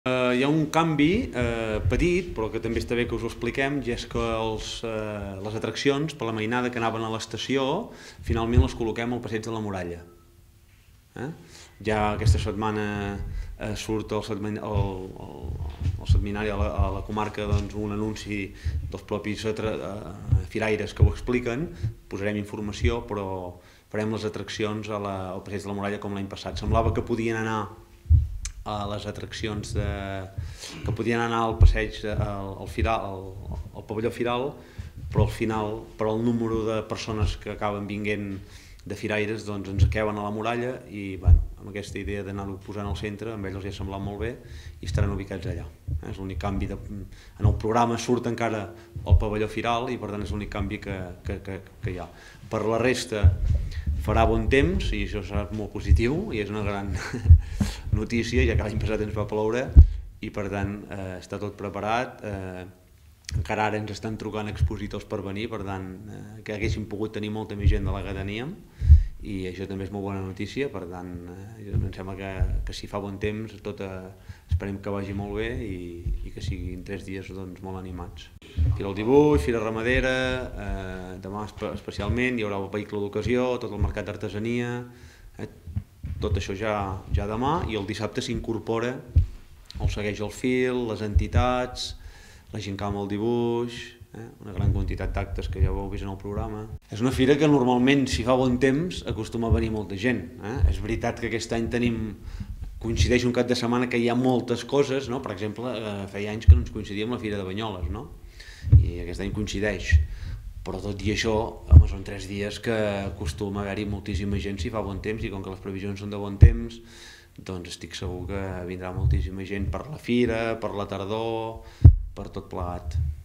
Hi ha un canvi petit, però que també està bé que us ho expliquem, i és que les atraccions per la mainada que anaven a l'estació finalment les col·loquem al passeig de la Muralla. Ja aquesta setmana surt al setmanari a la comarca un anunci dels propis firaires que ho expliquen, posarem informació, però farem les atraccions al passeig de la Muralla com l'any passat. Semblava que podien anar a les atraccions que podien anar al passeig, al pavelló Firal, però al final, per al número de persones que acaben vinguent de firaires, doncs ens queuen a la Muralla i amb aquesta idea d'anar-ho posant al centre, amb ells els ha semblat molt bé i estaran ubicats allà. És l'únic canvi. En el programa surt encara el pavelló Firal i per tant és l'únic canvi que hi ha. Per la resta farà bon temps i això serà molt positiu i és una gran notícia, ja que l'any passat ens va ploure i per tant està tot preparat. Encara ara ens estan trucant expositors per venir, per tant que haguéssim pogut tenir molta més gent de la que teníem i això també és molt bona notícia. Per tant em sembla que si fa bon temps esperem que vagi molt bé i que siguin 3 dies molt animats. Fira del dibuix, fira ramadera, demà especialment hi haurà el vehicle d'ocasió, tot el mercat d'artesania, tot això ja demà, i el dissabte s'incorpora el Segueix el Fil, les entitats, la gincama al dibuix, una gran quantitat d'actes que ja ho heu vist en el programa. És una fira que normalment, si fa bon temps, acostuma a venir molta gent. És veritat que aquest any coincideix un cap de setmana que hi ha moltes coses, per exemple, feia anys que no ens coincidia amb la Fira de Banyoles, i aquest any coincideix. Però tot i això, són 3 dies que acostuma a haver-hi moltíssima gent si fa bon temps, i com que les previsions són de bon temps, doncs estic segur que vindrà moltíssima gent per la fira, per la tardor, per tot plegat.